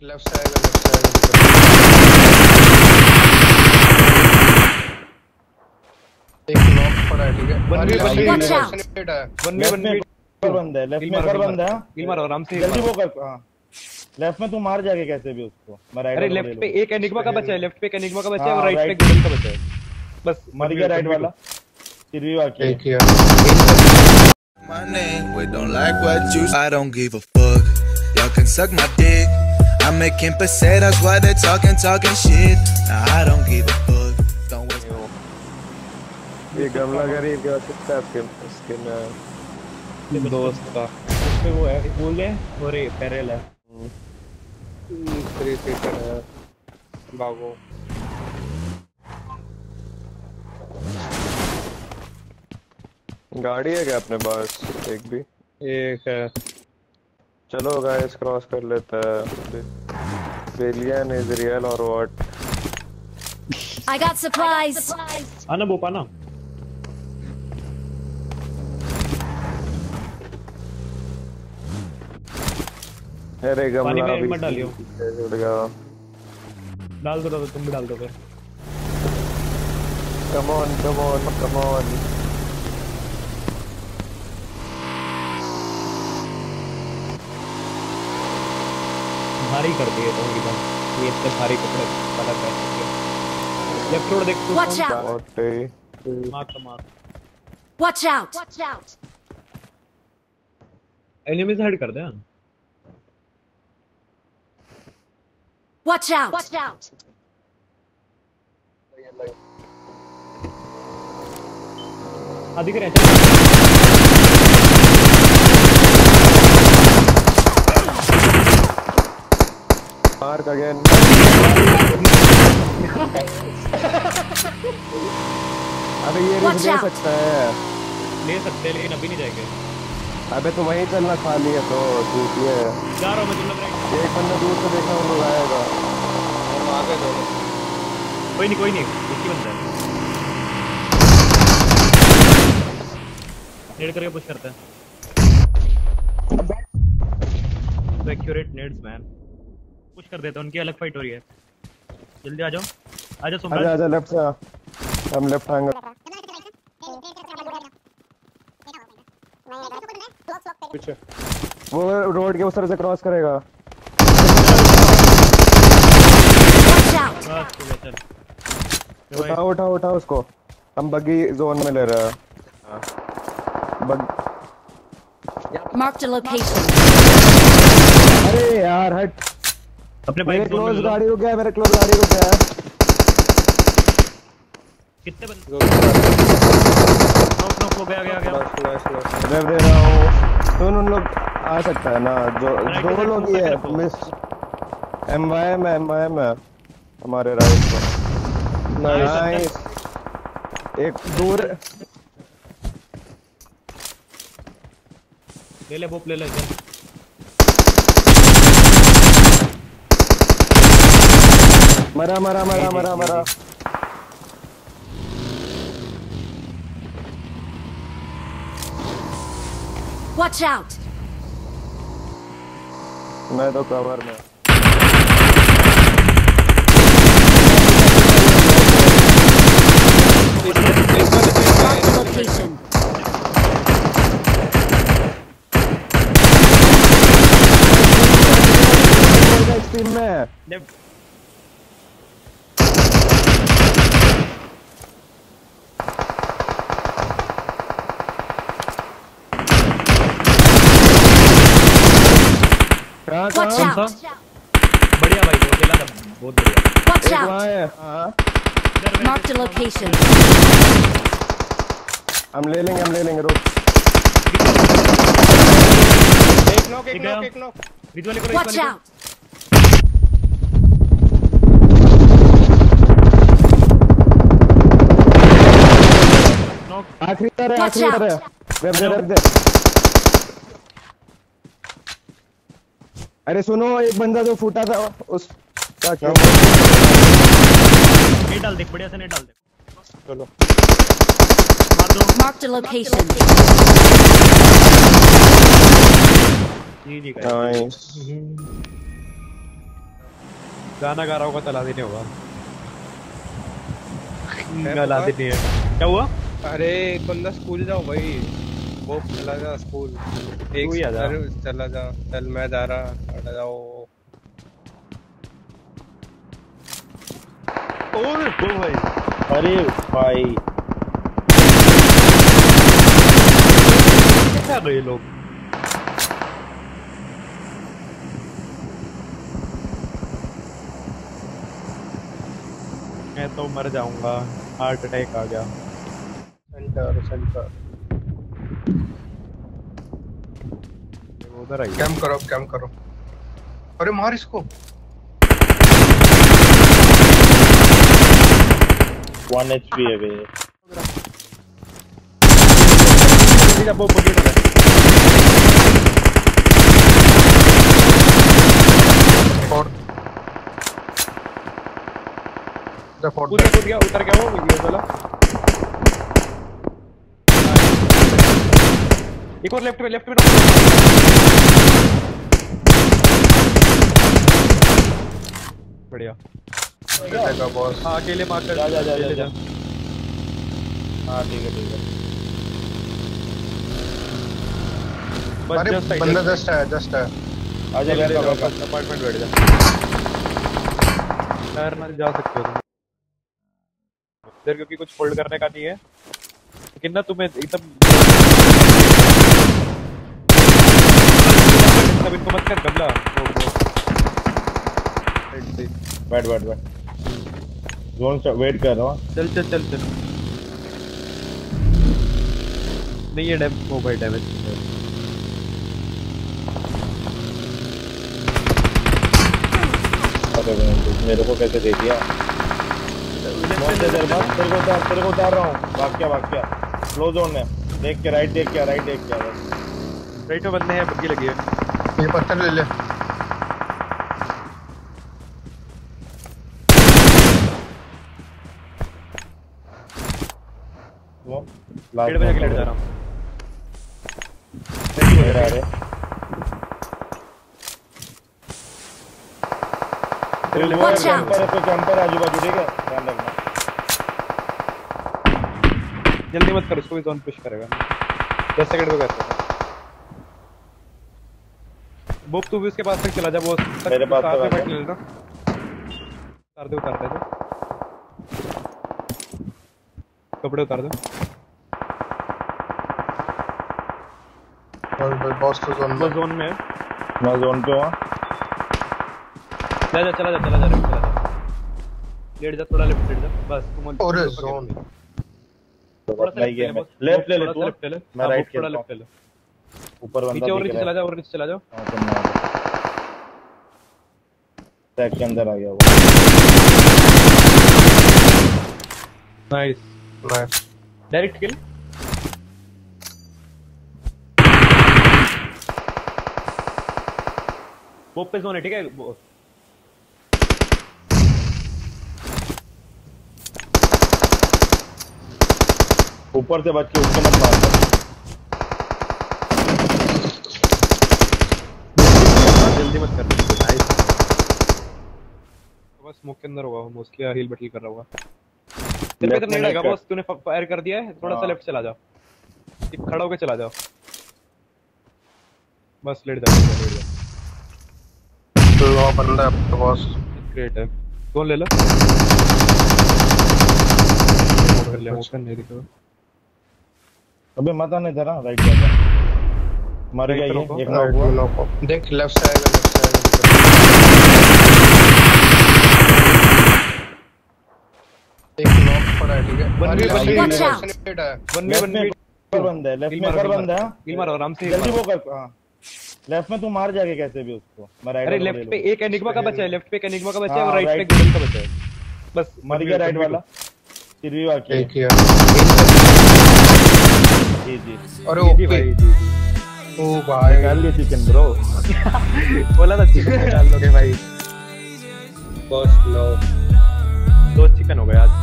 Left side एक knock पड़ा है। ठीक है वन वी बंद है, लेफ्ट में बंद है। किल मारो आराम से, जल्दी वो कर। हां लेफ्ट में तू मार जाके कैसे भी उसको। मैं राइट। अरे लेफ्ट पे एक एनिग्मा का बचा है, लेफ्ट पे एक एनिग्मा का बचा है और राइट पे गोल्डन का बचा है। बस मर गया राइट वाला। फिर भी बाकी एक ही है। My name, we don't like what you. I don't give a fuck. Y'all can suck my dick. I'm making pesetas while they're talking shit. Nah, I don't give a fuck. Don't waste. ये गमला गरीब क्या सकता है इसके में दोस्त का उस पे वो है बोल दे और ये पैरेल है। 3 सीटर है। भागो। गाड़ी है क्या अपने पास? एक भी एक है। चलो गाइस क्रॉस कर लेते हैं। एलियन इज रियल और व्हाट? I got supplies. आना बोपा ना। अरे गमला पानी में मत डालियो। उड़ गया। डाल दो तुम भी डाल दो फिर। कम ऑन भारी कर दिए तो एकदम ये इतने भारी कपड़े वाला पहन के। लेफ्ट रोड देख तू। Watch out. मार। Watch out. एनिमी से हट कर दे। Watch out. आदि करे मार्क अगेन। अबे ये रिस्क ले सकता है। ले सकते हैं लेकिन अभी नहीं जाएंगे। अबे तो वहीं चलना खाली है तो दूसरी है। जा रहा हूं मैं तुम लोग राइट। एक बंदा दूर से देखा वो लोग आएगा। हम आगे दो। कोई नहीं एक ही बंदा है। नेड करके पुश करते हैं। Accurate नेड्स man. पुश कर देते हैं, उनकी अलग फाइट हो रही है। जल्दी आ जाओ सुमराज। आजा लेफ्ट से आ। हम लेफ्ट आएंगे। पीछे वो रोड के उस तरह से क्रॉस करेगा। उठा उसको। हम बग्गी जोन में ले रहे हैं। Mark the location. अरे यार हट। अपने मेरे बाइक क्लोज गाड़ी रुक गया। कितने बंदे? नॉक हो गया। रेव दे रहा हूँ। तो उन लोग आ सकता है ना जो दो लोग ही है। मिस एमवाई में हमारे राइट में। नाइस। एक दूर ले बोप ले चल। मरा। Watch out. मैं तो कवर में। Mark the location. टीम में लेफ्ट Watch out. बढ़िया भाई वो खेला था बहुत बढ़िया। Watch एक out. वहाँ है। हाँ Mark the location. हम ले लेंगे रुक। एक नॉक रिच वाले को Watch out. आखिरी तरह रेप दे। अरे सुनो एक बंदा जो फूटा था उस क्या नेट डाल दे, बढ़िया से नेट डाल दे। चलो मार दो। Mark the location. जी नाइस। गाना गा रहा होगा तला देने होगा। गला देने है। क्या हुआ? अरे बंदा स्कूल जाओ भाई, वो चला जा स्कूल। एक ही आ जा। चला जा, चल मैं जा रहा, हट जाओ। ओए दो भाई। अरे भाई क्या गए लोग? मैं तो मर जाऊंगा, हार्ट अटैक आ गया। सेंटर उधर आई। कैम करो। अरे मार इसको। 1 HP है बे। जब वो पोकेट हो गया। कूद गया, उतर गया वो ये वाला। एक और लेफ्ट में बढ़िया। बॉस हाँ अकेले मार कर जा। हाँ ठीक है। अरे बंदा जस्ट है। आजा बैठ जा, अपार्टमेंट बैठ जा। यार ना जा सकते हो तुम इधर, क्योंकि कुछ होल्ड करने का नहीं है, लेकिन ना तुम्हें एकदम सब इनको मत कर गमला। बैठ जोन से वेट कर रहा हूँ। चल नहीं ये डैम ओ भाई डैमेज मेरे को कैसे दे दिया? तेरे को उतार रहा हूँ। भाग क्या लो जोन में देख के राइट देख क्या राइट में बंदे हैं, बग्गी लगी है। ये पत्थर ले ले। लेट बजा के लेट जा रहा हूँ। Watch out! कैंपर आजू बाजू, ठीक है ध्यान रखना। जल्दी मत कर, उसको भी जोन पुश करेगा। 10 सेकंड में करते हैं। बोप तू भी उसके पास तक चला जा, वो मेरे पास साथ में तो बैठ लेना। उतार दे कपड़े उतार दो। बॉस तो जोन में है। मैं जोन पे हूँ। चला जा लेट जा, थोड़ा लेफ्ट लेट जा बस। और जोन थोड़ा सा लेफ्ट ले ले तू, मैं राइट थोड़ा लेफ्ट ले। ऊपर बंदा नीचे और नीचे चला जाओ। टैग के अंदर आ गया वो। Nice direct kill. वो पे जोन है, ठीक है। ऊपर से बच के उसके मत मार। जल्दी मत कर। नाइस। बस स्मोक के अंदर होगा मोस्टली, हील बटल कर रहा होगा। तेरे पे तो नहीं लगा बॉस, तूने फायर कर दिया है। थोड़ा सा लेफ्ट चला जाओ, खड़ा होकर चला जाओ बस। लेट जा। लो बंदा बॉस ग्रेट है। कौन ले लो कर ले। ओपन नहीं दिखा। अबे मत आने जरा, राइट जा। मर गया ये एक नॉक हुआ। देख लेफ्ट से आएगा। एक नॉक पड़ा है, ठीक है। Watch out! बंदा है लेफ्ट में, बंदा है। किल मारो आराम से, जल्दी वो कर। हां लेफ्ट में तू मार जाके कैसे भी उसको। मैं राइट। अरे लेफ्ट पे एक एनिग्मा का बचा है, लेफ्ट पे एक एनिग्मा का बचा है और राइट पे गिल्ड का बचा है। बस मर गया राइट वाला। फिर भी वाकई एक ही है। जी अरे ओपी भाई। ओ भाई निकाल लिए चिकन ब्रो। बोला था चिकन निकाल लोगे भाई। बॉस लो 2 चिकन हो गया आज।